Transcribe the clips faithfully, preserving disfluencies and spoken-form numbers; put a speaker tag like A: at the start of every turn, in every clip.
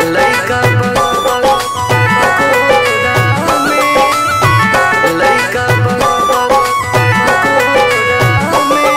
A: लइका बकोरा में लइका बकोरा में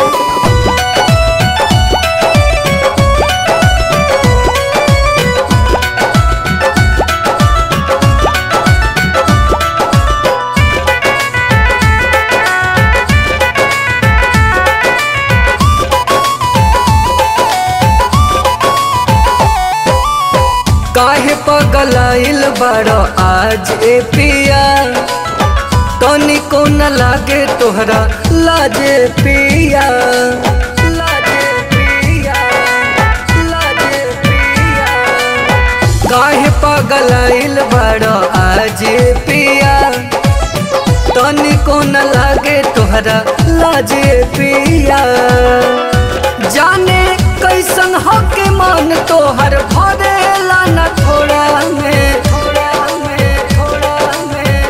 A: काहे पगलाइल बड़ो आज ए पिया तनिको न लागे तोहरा लाजे पिया लाजे पिया लाजे पिया काहे पगलाइल बड़ो आज ए पिया तनिको न लागे तोहरा लाजे पिया जाने कैसन हके मन तोहर भरेला न थोड़ा में थोड़ा में थोड़ा में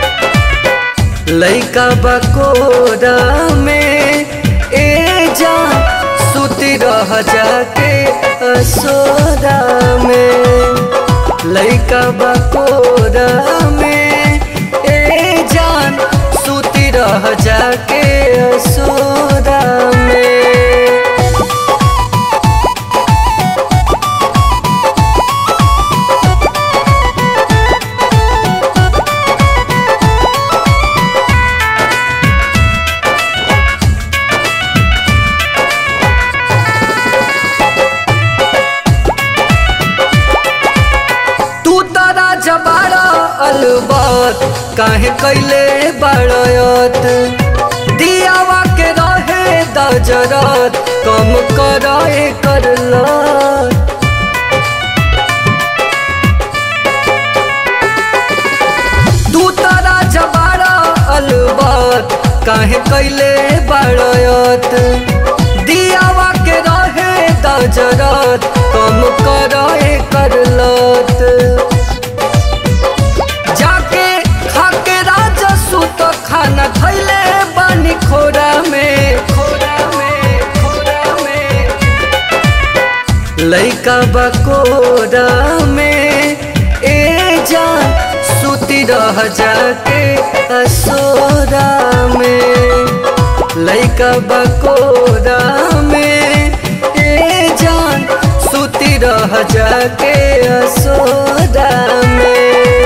A: लइका बकोरा में ए जान सुती रह जाके असोरा में लइका बकोरा में ए जान सुती रह जाके असोरा में अलबत काहे कैले बड़यत दियावा के रहे दजरत कम करे करलत तू तारा जबारा अलबत काहे कैले बड़यत दियावा के रहे दजरत कम करे करलत तो खाना खैले बानी खोरा में खोरा में खोरा में लइका बकोरा में ए जान सुती रह जाके असोरा में लइका बकोरा में ए जान सुती रह जाके असोरा में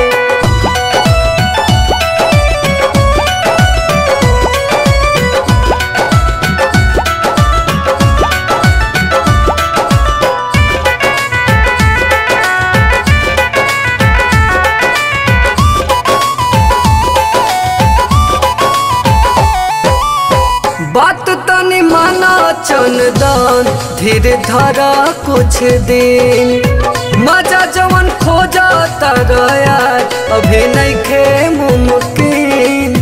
A: बात तनी माना चंदन धीरे धरा कुछ दिन मजा जवन खोजा तारा यार अभी नहीं खे मुमकिन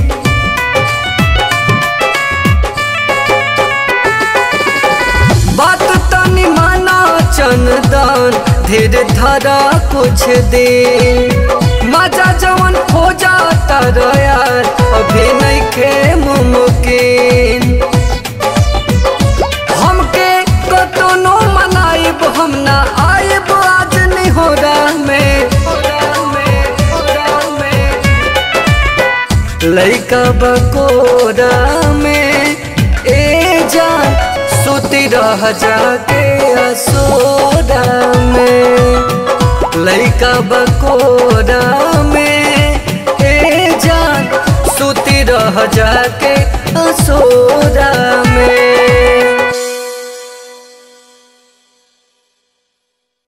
A: बात तनी माना चंदन धीरे धरा कुछ दिन मजा जवन खोजा तारा यार अभी नहीं खे मुमकिन हमके कतनो मनाइब हम ना आइब आज नहीं हो रहा में लइका बकोरा में ए जान सुती रह जाके असोरा में लइका बकोरा में ए जान सुती रह जाके असोरा में।